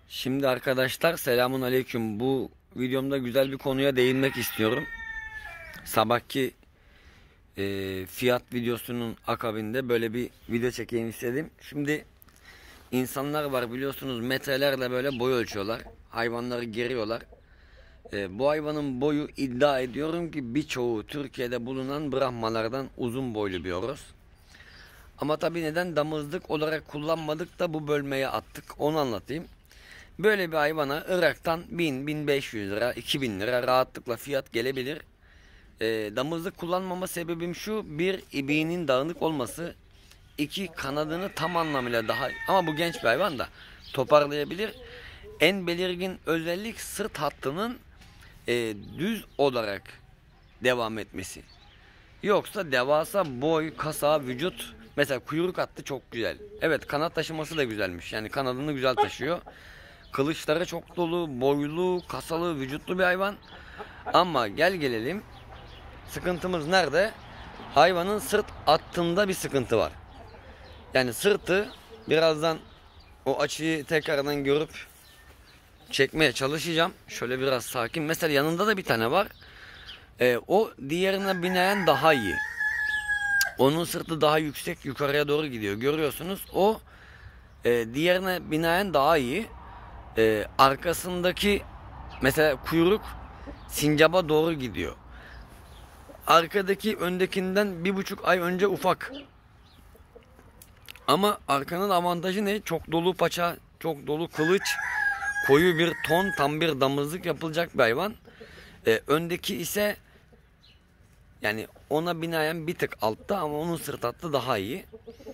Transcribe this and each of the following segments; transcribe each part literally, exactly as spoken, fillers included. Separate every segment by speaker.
Speaker 1: Şimdi arkadaşlar selamun aleyküm. Bu videomda güzel bir konuya değinmek istiyorum. Sabahki e, fiyat videosunun akabinde böyle bir video çekeyim istedim. Şimdi insanlar var biliyorsunuz, metrelerle böyle boy ölçüyorlar. Hayvanları geriyorlar. E, bu hayvanın boyu iddia ediyorum ki birçoğu Türkiye'de bulunan Brahmalardan uzun boylu bir horoz. Ama tabi neden damızlık olarak kullanmadık da bu bölmeye attık, onu anlatayım. Böyle bir hayvana Irak'tan bin bin beş yüz lira, iki bin lira rahatlıkla fiyat gelebilir. E, damızlık kullanmama sebebim şu: bir, ibiğinin dağınık olması; iki, kanadını tam anlamıyla daha, ama bu genç bir hayvan da toparlayabilir. En belirgin özellik sırt hattının e, düz olarak devam etmesi. Yoksa devasa boy, kasa, vücut, mesela kuyruk hattı çok güzel. Evet, kanat taşıması da güzelmiş. Yani kanadını güzel taşıyor. Kılıçları çok dolu, boylu, kasalı, vücutlu bir hayvan. Ama gel gelelim, sıkıntımız nerede? Hayvanın sırt hattında bir sıkıntı var. Yani sırtı, birazdan o açıyı tekrardan görüp çekmeye çalışacağım. Şöyle biraz sakin. Mesela yanında da bir tane var. Ee, o diğerine binaen daha iyi. Onun sırtı daha yüksek, yukarıya doğru gidiyor. Görüyorsunuz. O e, diğerine binaen daha iyi. Ee, arkasındaki mesela kuyruk sincaba doğru gidiyor. Arkadaki öndekinden bir buçuk ay önce ufak. Ama arkanın avantajı ne? Çok dolu paça, çok dolu kılıç, koyu bir ton, tam bir damızlık yapılacak bir hayvan. Ee, öndeki ise yani ona binaen bir tık altta, ama onun sırt hattı daha iyi.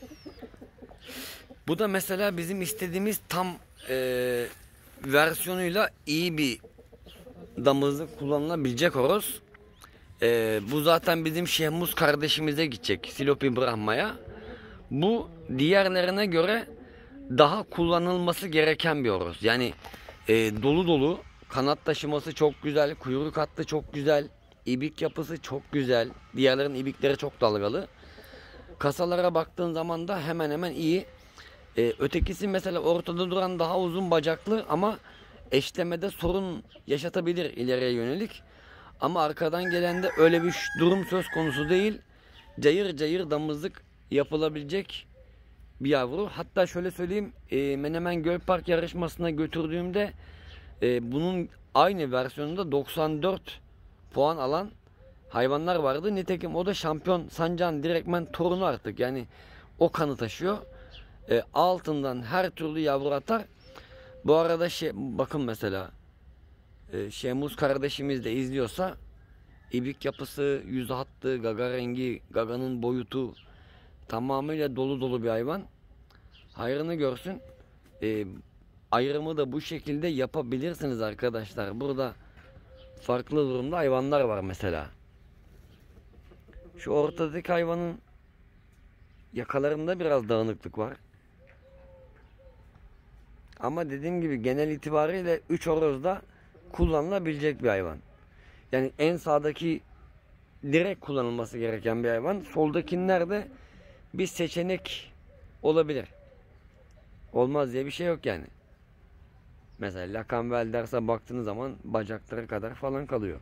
Speaker 1: Bu da mesela bizim istediğimiz tam e, versiyonuyla iyi bir damızlık kullanılabilecek horoz. Ee, bu zaten bizim Şehmuz kardeşimize gidecek, Silopi Brahma'ya. Bu diğerlerine göre daha kullanılması gereken bir horoz. Yani e, dolu dolu, kanat taşıması çok güzel, kuyruk hattı çok güzel, ibik yapısı çok güzel. Diğerlerin ibikleri çok dalgalı. Kasalara baktığın zaman da hemen hemen iyi. Ee, ötekisi mesela ortada duran daha uzun bacaklı ama eşlemede sorun yaşatabilir ileriye yönelik. Ama arkadan gelen de öyle bir durum söz konusu değil. Cayır cayır damızlık yapılabilecek bir yavru. Hatta şöyle söyleyeyim, e, Menemen Göl Park yarışmasına götürdüğümde e, bunun aynı versiyonunda doksan dört puan alan hayvanlar vardı. Nitekim o da şampiyon sancağın direktmen torunu artık. Yani o kanı taşıyor. E, altından her türlü yavru atar. Bu arada şey, bakın mesela e, Şemuz kardeşimiz de izliyorsa, ibik yapısı, yüz hattı, gaga rengi, gaganın boyutu tamamıyla dolu dolu bir hayvan. Hayrını görsün. E, ayrımı da bu şekilde yapabilirsiniz arkadaşlar. Burada farklı durumda hayvanlar var mesela. Şu ortadaki hayvanın yakalarında biraz dağınıklık var. Ama dediğim gibi genel itibariyle üç horozda kullanılabilecek bir hayvan. Yani en sağdaki direkt kullanılması gereken bir hayvan. Soldakiler de bir seçenek olabilir. Olmaz diye bir şey yok yani. Mesela Lakanvel derse baktığınız zaman bacakları kadar falan kalıyor.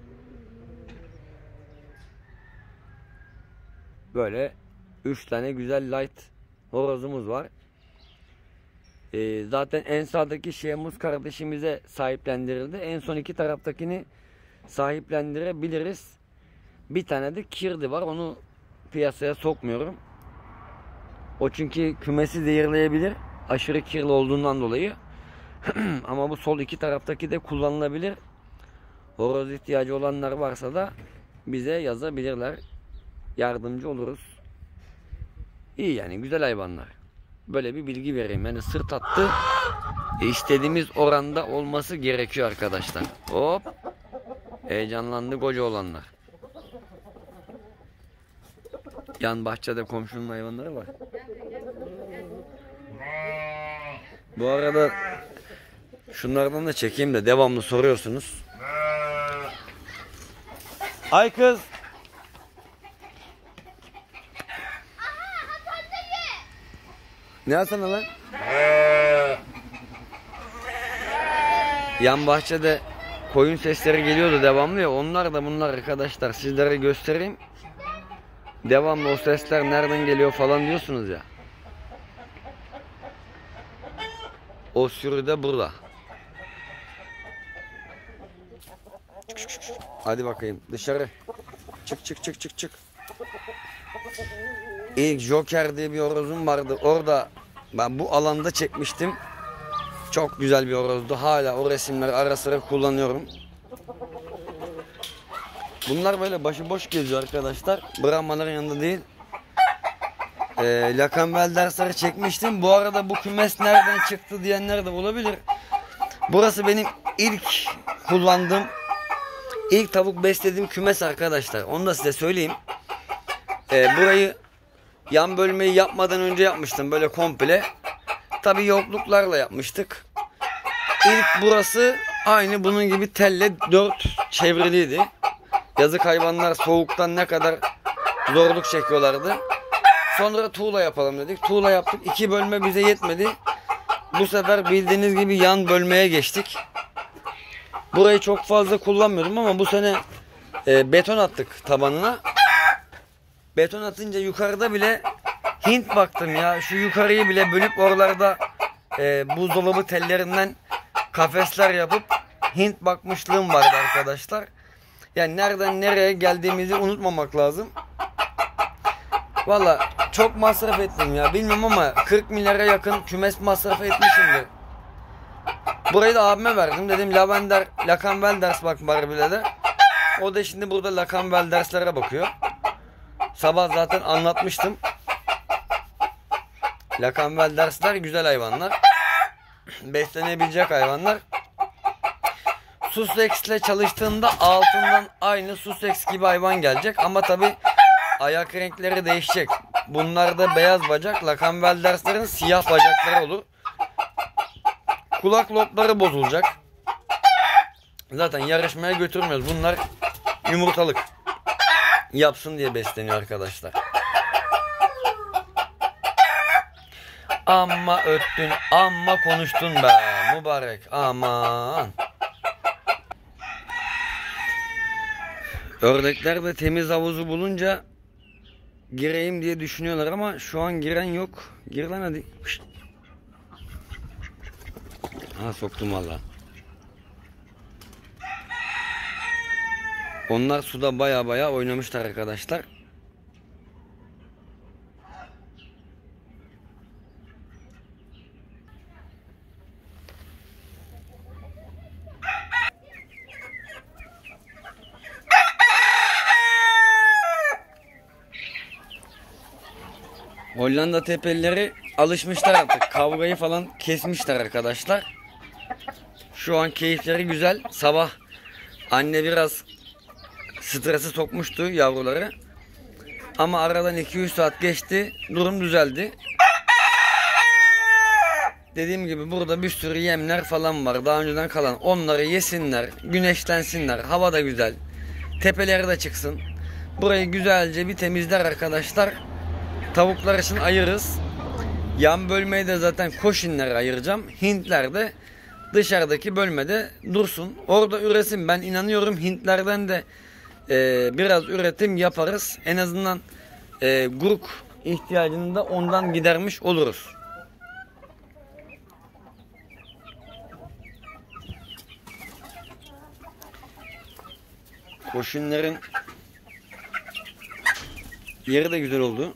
Speaker 1: Böyle üç tane güzel light horozumuz var. Ee, zaten en sağdaki Şehmuz kardeşimize sahiplendirildi. En son iki taraftakini sahiplendirebiliriz. Bir tane de kirdi var. Onu piyasaya sokmuyorum. O çünkü kümesi zehirleyebilir. Aşırı kirli olduğundan dolayı. Ama bu sol iki taraftaki de kullanılabilir. Horoz ihtiyacı olanlar varsa da bize yazabilirler. Yardımcı oluruz. İyi yani, güzel hayvanlar. Böyle bir bilgi vereyim. Yani sırt hattı istediğimiz oranda olması gerekiyor arkadaşlar. Hop. Heyecanlandı koca olanlar. Yan bahçede komşunun hayvanları var. Bu arada şunlardan da çekeyim de, devamlı soruyorsunuz. Ay kız. Ne yapsana lan? yan bahçede koyun sesleri geliyordu devamlı ya. Onlar da bunlar arkadaşlar, sizlere göstereyim. Devamlı o sesler nereden geliyor falan diyorsunuz ya. O sürü de burada. Hadi bakayım dışarı. Çık çık çık çık çık. İlk Joker diye bir horozum vardı. Orada ben bu alanda çekmiştim. Çok güzel bir horozdu. Hala o resimleri ara sıra kullanıyorum. Bunlar böyle başıboş geziyor arkadaşlar. Brahmaların yanında değil. Ee, Lakanvel dersleri çekmiştim. Bu arada bu kümes nereden çıktı diyenler de olabilir. Burası benim ilk kullandığım, ilk tavuk beslediğim kümes arkadaşlar. Onu da size söyleyeyim. Ee, burayı yan bölmeyi yapmadan önce yapmıştım. Böyle komple. Tabi yokluklarla yapmıştık. İlk burası aynı bunun gibi telle dört çevriliydi. Yazık hayvanlar soğuktan ne kadar zorluk çekiyorlardı. Sonra tuğla yapalım dedik. Tuğla yaptık. İki bölme bize yetmedi. Bu sefer bildiğiniz gibi yan bölmeye geçtik. Burayı çok fazla kullanmıyordum ama bu sene e, beton attık tabanına. Beton atınca yukarıda bile Hint baktım ya. Şu yukarıyı bile bölüp oralarda e, buzdolabı tellerinden kafesler yapıp Hint bakmışlığım vardı arkadaşlar. Yani nereden nereye geldiğimizi unutmamak lazım. Valla çok masraf ettim ya. Bilmiyorum ama kırk milyara yakın kümes masrafı etmişimdir. Burayı da abime verdim. Dedim Lavender, Lakanvel ders bak bari bile de. O da şimdi burada Lakanvel derslere bakıyor. Sabah zaten anlatmıştım. Lakanvel dersler güzel hayvanlar. Beslenebilecek hayvanlar. Sussex ile çalıştığında altından aynı Sussex gibi hayvan gelecek. Ama tabi ayak renkleri değişecek. Bunlarda beyaz bacak, Lakanvel derslerin siyah bacakları olur. Kulak lobları bozulacak. Zaten yarışmaya götürmüyoruz. Bunlar yumurtalık yapsın diye besleniyor arkadaşlar. Amma öttün, amma konuştun be mübarek, aman. Ördekler de temiz havuzu bulunca gireyim diye düşünüyorlar ama şu an giren yok. Gir lan hadi. Şişt. Ha soktum valla. Onlar suda baya baya oynamışlar arkadaşlar. Hollanda tepelileri alışmışlar artık. Kavgayı falan kesmişler arkadaşlar. Şu an keyifleri güzel. Sabah anne biraz stresi sokmuştu yavruları. Ama aradan iki üç saat geçti. Durum düzeldi. Dediğim gibi burada bir sürü yemler falan var. Daha önceden kalan. Onları yesinler. Güneşlensinler. Hava da güzel. Tepeleri de çıksın. Burayı güzelce bir temizler arkadaşlar. Tavuklar için ayırırız. Yan bölmeyi de zaten koşinlere ayıracağım. Hintler de dışarıdaki bölmede dursun. Orada üresin. Ben inanıyorum Hintlerden de e, biraz üretim yaparız. En azından e, guruk ihtiyacını da ondan gidermiş oluruz. Koşinlerin yeri de güzel oldu.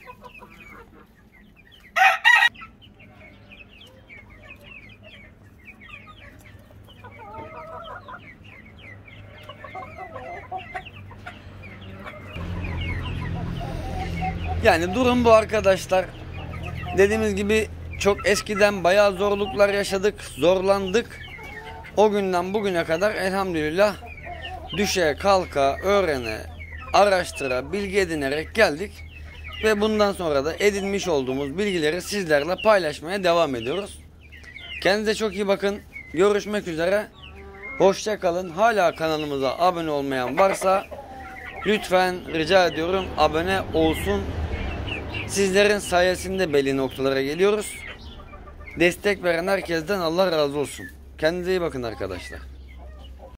Speaker 1: Yani durum bu arkadaşlar. Dediğimiz gibi çok eskiden bayağı zorluklar yaşadık, zorlandık. O günden bugüne kadar elhamdülillah düşe, kalka, öğrene, araştıra, bilgi edinerek geldik. Ve bundan sonra da edinmiş olduğumuz bilgileri sizlerle paylaşmaya devam ediyoruz. Kendinize çok iyi bakın. Görüşmek üzere. Hoşça kalın. Hala kanalımıza abone olmayan varsa lütfen rica ediyorum abone olsun. Sizlerin sayesinde belli noktalara geliyoruz. Destek veren herkesten Allah razı olsun. Kendinize iyi bakın arkadaşlar.